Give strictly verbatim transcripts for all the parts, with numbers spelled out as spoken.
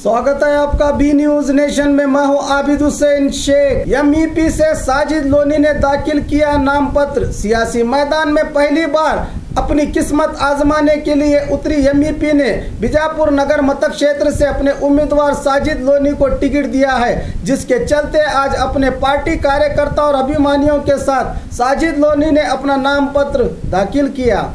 स्वागत है आपका बी न्यूज नेशन में। मैं हूं आबिद हुसैन शेख। एमईपी से साजिद लोनी ने दाखिल किया नाम पत्र। सियासी मैदान में पहली बार अपनी किस्मत आजमाने के लिए उतरी एमईपी ने बीजापुर नगर मतक क्षेत्र से अपने उम्मीदवार साजिद लोनी को टिकट दिया है, जिसके चलते आज अपने पार्टी कार्यकर्ता और अभिमानियों के साथ साजिद लोनी ने अपना नाम पत्र दाखिल किया।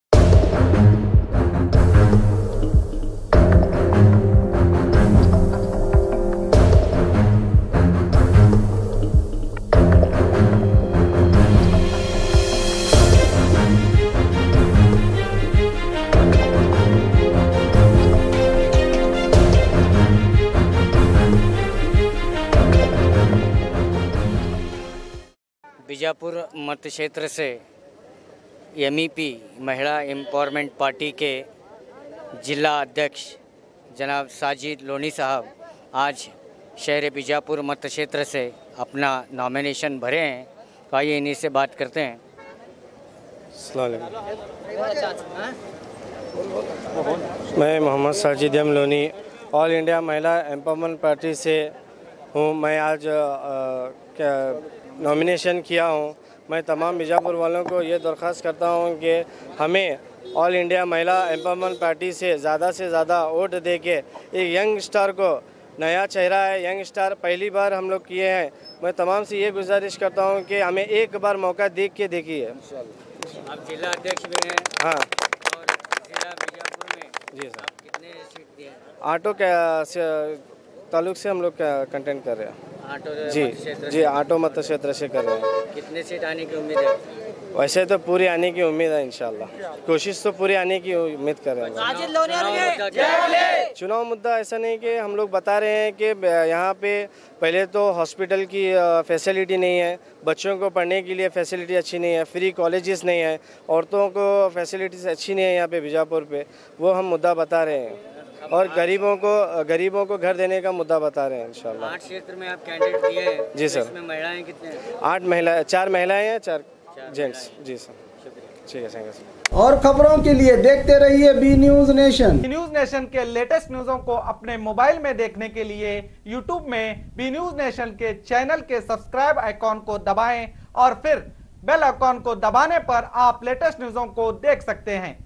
बीजापुर मत क्षेत्र से एमईपी महिला एम्पावरमेंट पार्टी के जिला अध्यक्ष जनाब साजिद लोनी साहब आज शहर बीजापुर मत क्षेत्र से अपना नॉमिनेशन भरे हैं। तो आइए इन्हीं से बात करते हैं। मैं Mohammad Sajid M Loni all India Mahila empowerment party से हूँ। मैं आज आ, क्या नॉमिनेशन किया हूँ। मैं तमाम बीजापुर वालों को ये दरख्वास्त करता हूँ कि हमें all India Mahila empowerment party से ज़्यादा से ज़्यादा वोट दे के एक यंग स्टार को, नया चेहरा है, यंग स्टार पहली बार हम लोग किए हैं। मैं तमाम से ये गुजारिश करता हूँ कि हमें एक बार मौका देख के देखिए। आप जिला अध्यक्ष भी हैं? हाँ। और जिला बीजापुर में जी सर। कितने सीट दिए? ऑटो के ताल्लुक से हम लोग कंटेंट कर रहे हैं। ऑटो जी जी ऑटो मत क्षेत्र से कर रहे हैं। कितने सीट आने की उम्मीद है? वैसे तो पूरी आने की उम्मीद है, इंशाल्लाह कोशिश तो पूरी आने की उम्मीद कर रहे हैं। चुनाव मुद्दा ऐसा नहीं कि हम लोग बता रहे हैं कि यहाँ पे पहले तो हॉस्पिटल की फैसिलिटी नहीं है, बच्चों को पढ़ने के लिए फैसिलिटी अच्छी नहीं है, फ्री कॉलेजेस नहीं है, औरतों को फैसिलिटीज अच्छी नहीं है यहाँ पे बीजापुर पे, वो हम मुद्दा बता रहे हैं। और गरीबों को गरीबों को घर देने का मुद्दा बता रहे हैं इंशाल्लाह। आठ क्षेत्र में आप कैंडिडेट दिए हैं। जी सर। इसमें महिलाएं कितने हैं? आठ महिला चार महिलाएं हैं, चार जेंट्स। जी सर। ठीक है सर। और खबरों के लिए देखते रहिए B news nation. B news nation के लेटेस्ट न्यूज़ों को अपने मोबाइल में देखने के लिए यूट्यूब में बी न्यूज नेशन के चैनल के सब्सक्राइब आइकॉन को दबाएं और फिर बेल आइकॉन को दबाने पर आप लेटेस्ट न्यूज़ों को देख सकते हैं।